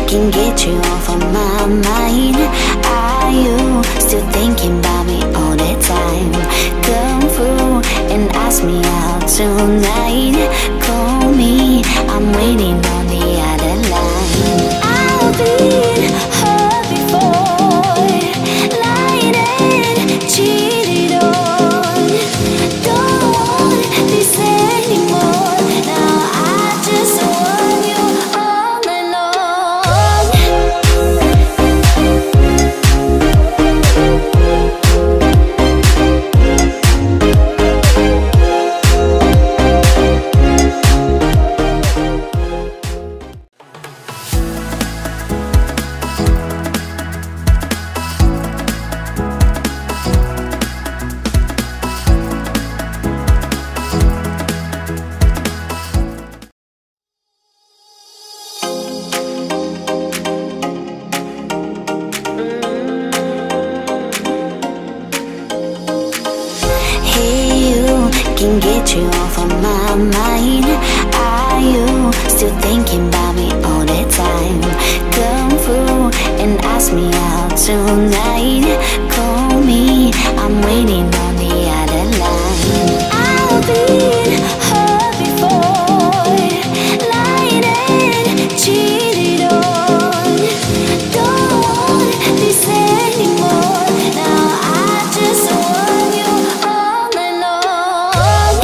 can get you off of my mind. Are you still thinking about me all the time? Come through and ask me out tonight. Call me, I'm waiting on the other line. I've been hurt before, lied and cheated on. Don't want this anymore. Now I just want you all night long. Can get you off of my mind. Are you still thinking about me all the time? Come through and ask me out tonight. Call me, I'm waiting on the other line. I've been hurt before, lied and cheated on. Don't want this anymore. Now I just want you all night long.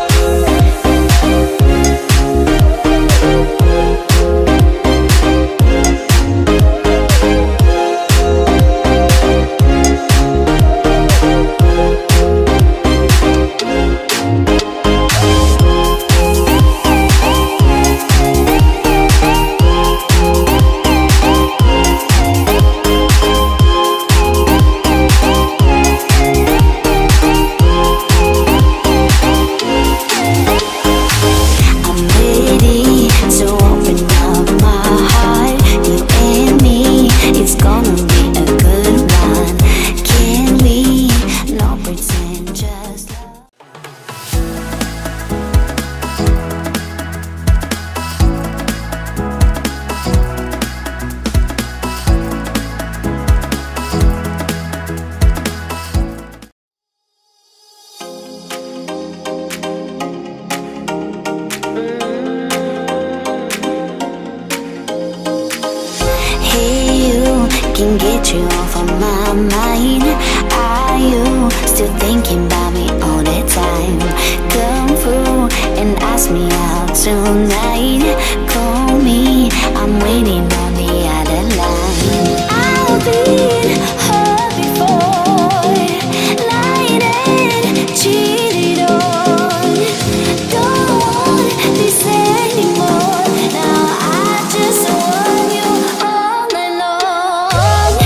Can get you off of my mind. Are you still thinking about me all the time? Come through and ask me out tonight. Call me, I'm waiting on the other line. I've been hurt before, lied and cheated on. Don't want this anymore. Now I just want you all night long.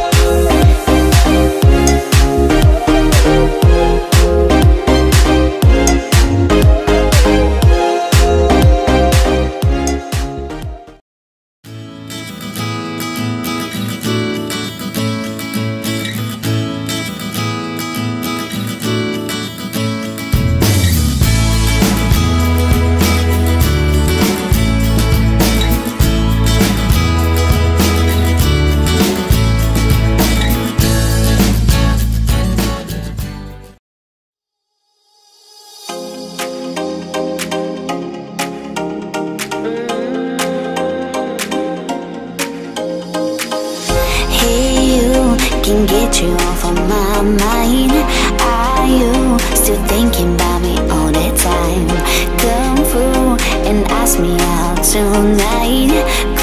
Can get you off of my mind. Are you still thinking about me all the time? Come through and ask me out tonight.